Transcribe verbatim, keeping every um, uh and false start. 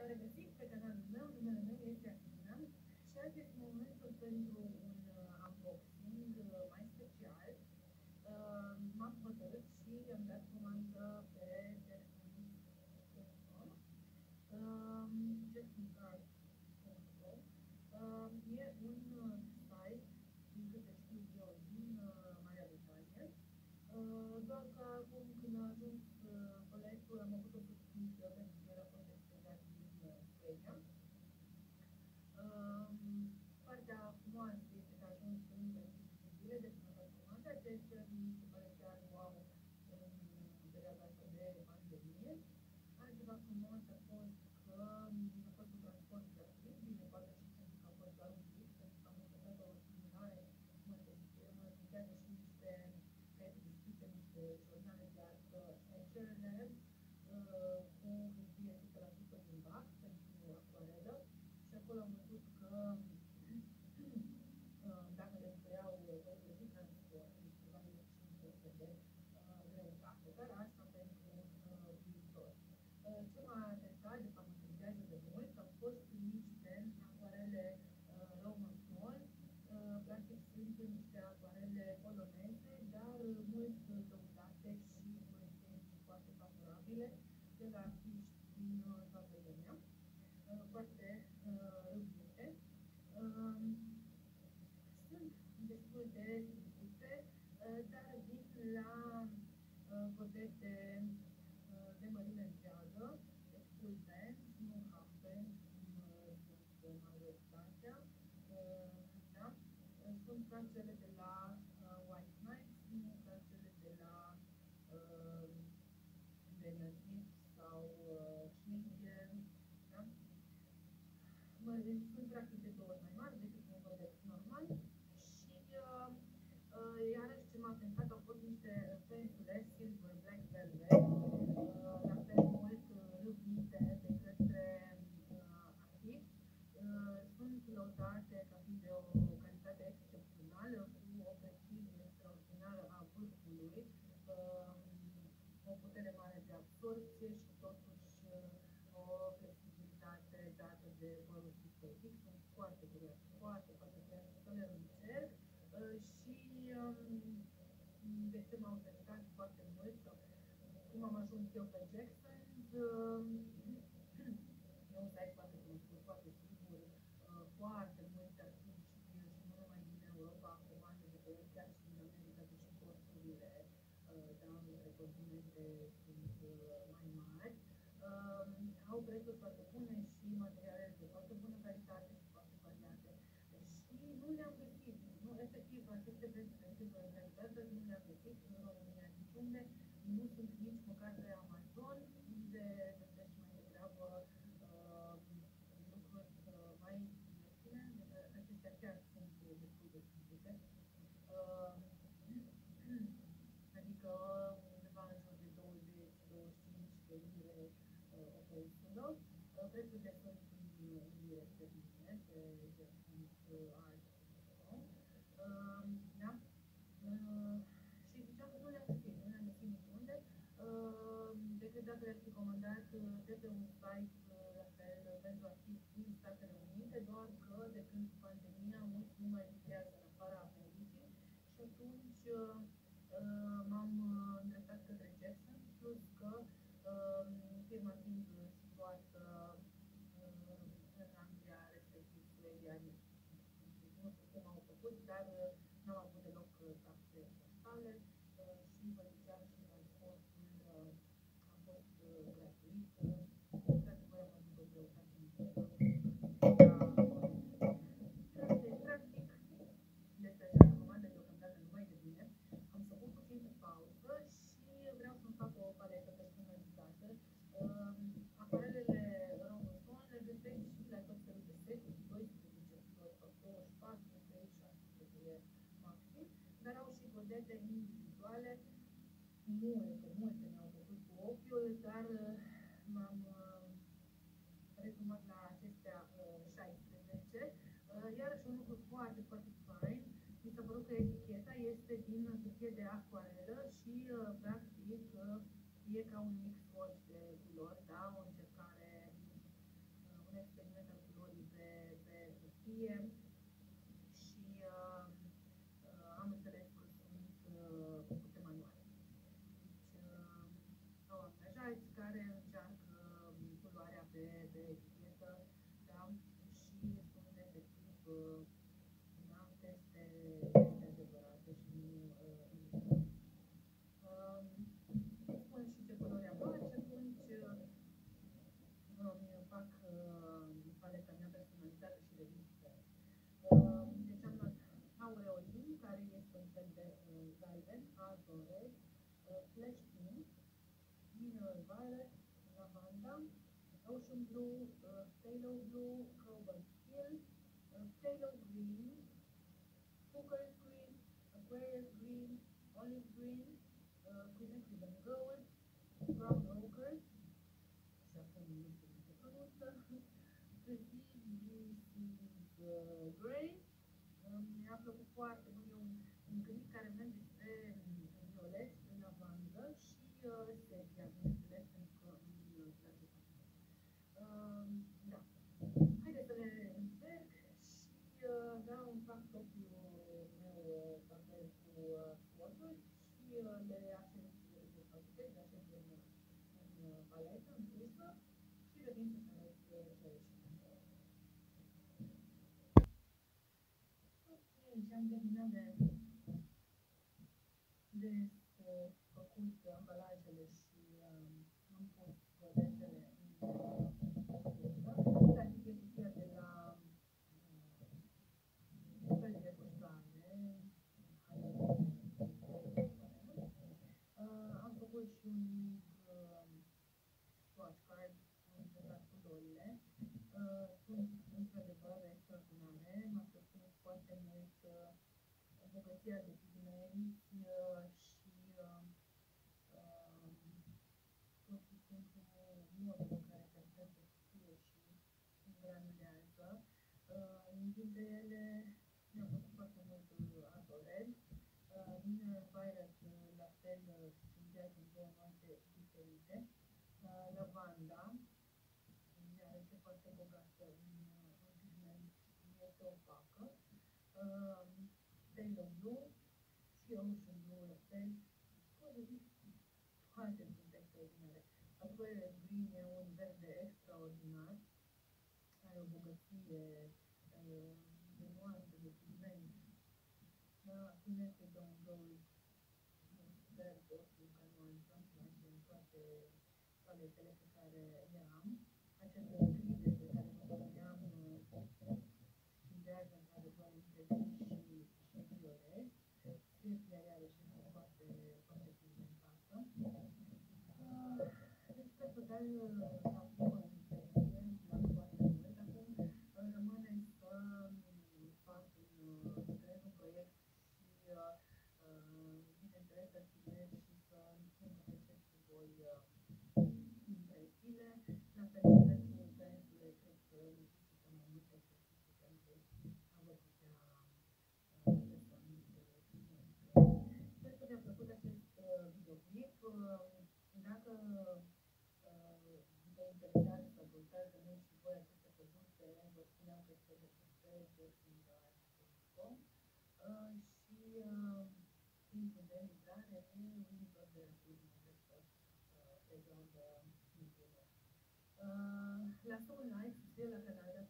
regăsit pe canalul meu, numele meu este Adina și azi este momentul pentru un uh, unboxing uh, mai special. Uh, M-am hotărât și am dat comandă pe jackson punct com, uh, jackson card punct com. Uh, E un uh, site, din câte știu eu, din uh, Marea Britanie. Uh, doar că acum când a ajuns uh, colectul am avut o surpriză pentru că era fost expediat din uh, Suedia. Uh, Partea frumoasă este că a ajuns în douăsprezece zile de când a dat comanda, ceea ce mi se pare chiar wow în perioada asta de pandemie. Altceva frumos a fost că a fost un transport gratuit, bine, poate și pentru că a fost doar un pic, pentru că am încercat o simulare, mă trimitează și niște caiete deschise, niște jurnale de artă Etcherlab uh, cu hârtie o sută la sută din bac pentru acvarelă și acolo am văzut că uh, dacă le vreau vorbele din transport, deci ceva cinci sute de uh, greutate, dar asta pentru uh, viitor. Uh, ce m-a testat, de fapt mă interesează de mult, au fost niște acvarele uh, Roman Small. Uh, practic sunt niște acvarele poloneze, dar uh, mult căutate și cu recenzi foarte favorabile de la artiști din uh, toată lumea, uh, foarte uh, râvnite. Uh, sunt destul de simplite, uh, dar vin la uh, godete uh, de mărime întreagă, deci full band, nu half band, cum uh, sunt majoritatea. Uh, da? Uh, sunt ca cele de la uh, White Knights, nu ca cele de la uh, Daniel Smith sau uh, Schmidt. Da? Mă, deci sunt practic de două ori mai mari decât un godet normal și uh, uh, iarăși ce m-a tentat au fost niște pensule Silver Black Velvet, uh, la fel mult uh, râvnite de către uh, artiști. Uh, sunt lăudate ca fiind de o calitate excepțională, cu o precizie extraordinară a vârfului, uh, o putere mare de absorbție și totuși uh, o flexibilitate dată de părul sintetic. Sunt foarte curioasă, foarte, foarte curioasă să le încerc uh, și um, de ce m-au testat foarte mult sau cum am ajuns eu pe Jackson. Uh, e un site foarte cunoscut, foarte sigur, uh, foarte mulți artiști și nu numai din Europa comandă de pe el, chiar și din America, deși costurile uh, da, între continente sunt uh, mai mari. Uh, au prețuri foarte bune și materiale de foarte bună calitate și foarte variate. Și nu le-am găsit, nu, efectiv, aceste prețuri de Silver Black Velvet nu le-am găsit în România niciunde, nu sunt nici măcar pe Amazon, unde găsești mai degrabă uh, lucruri uh, mai ieftine, acestea chiar sunt destul de scumpite. Uh, adică undeva în jur de douăzeci douăzeci și cinci de lire uh, o pensulă. Uh, prețurile sunt în lire sterline pe jackson art punct com. Uh, da? Uh, și ziceam că nu le-am găsit, nu le-am găsit niciunde, uh, decât dacă le-ar fi comandat de pe un site uh, la fel pentru artiști din Statele Unite, doar că de când pandemia mulți nu mai lucrează în afara Americii și atunci uh, uh, m-am uh, îndreptat către Jackson, plus că uh, firma fiind situată uh, în Anglia, respectiv Suedia, nu știu cum au făcut, dar uh, n-am avut deloc uh, taxe postale uh, și vă ziceam și transportul uh, a fost uh, gratuit. Uh, Într-adevăr am avut o greutate mică la deci, practic, este această comandă deocamdată numai de bine. Am făcut puțin de pauză și vreau să-mi fac o paletă personalizată. Uh, Aparelele Roman Small le găsești și la tot felul de seturi, doisprezece flori sau douăzeci și patru, trei, șase feturi maxim, dar au și godete individuale. Multe, multe mi-au făcut cu ochiul, dar uh, m-am uh, rezumat la acestea uh, șaisprezece. Uh, iarăși un lucru foarte, foarte fain, mi s-a părut că eticheta este din hârtie de acvarelă și uh, practic uh, e ca un mix de culori, da? O încercare sites care încearcă culoarea pe, pe etichetă, da? Și sunt efectiv da, teste, teste adevărate și nu uh, uh, spun și ce culoare apar și atunci uh, fac uh, paleta mea personalizată și revin pe uh, deci am luat aureolin, care este un fel de uh, galben, alb, red, uh, flash pink, mineral violet, lavanda, ocean blue, uh, phthalo blue, cobalt teal, uh, phthalo green, Hooker's green, Aquarius green, olive green, uh, Quebec ribbon gold, brown ochre, și acum nu știu cum se pronunță, Prestige blue uh, grey. Um, mi-a plăcut foarte mult, e un, un gri care merge spre violet, spre lavandă și uh, sepia, bineînțeles, pentru că îmi place foarte mult. Um, da. Haideți să le încerc și uh, da, îmi fac propriul meu uh, papel cu uh, foturi și uh, le așez, le așez, le așez în, în uh, paletă, în crisă și revin să arăt uh, ce a ieșit. Ok, și am terminat de, de uh, făcut ambalajele și um, am pus godetele în crisă. Practic e cutia de la uh, fel de custoare. Uh, am făcut și un mic uh, swatch card, am încercat culorile. Uh, sunt într-adevăr extraordinare, m-a surprins foarte mult uh, bogăția de pigmenți uh, și uh, uh, pur și simplu modul în care se așteaptă fie și îngranulează. Uh, dintre ele mi-a plăcut foarte mult Ardorel, uh, Mineral Violet, la fel scindează în două nuanțe diferite, uh, Lavanda, este foarte bogată în, în pigment și este opacă, uh, Phthalo Blue și Ocean Blue, la fel, pot să zic, toate sunt extraordinare. Aquarius Green e un verde extraordinar, are o bogăție uh, de nuanțe, de pigment, da, Quebec Dawn Gold, verde, oricum ca nuanță, îmi place în toate paletele pe care le am. Aceste gri despre care vă vorbeam scindează într-adevăr între gri și, și violet. Sepia iarăși este foarte, foarte pigmentată. Uh, deci, pe total, s-a făcut o impresie, îmi plac foarte mult. Acum rămâne să fac un, să creez un proiect și, uh, bineînțeles, să filmez și să împărtășesc cu voi uh, impresiile. La fel și pentru pensule, cred că necesită mai mult exercițiu pentru a vă putea uh, lăsa niște pigmente. Sper că v-a plăcut acest uh, videoclip. Uh, dacă uh, vă interesează să ascultați mult și voi aceste produse, vă spuneam că se găsesc pe dressing art punct com uh, și uh, timpul de livrare e unitor de rapid, nu cred că uh, perioadă uh, Uh, lasă un like, subscribe la canal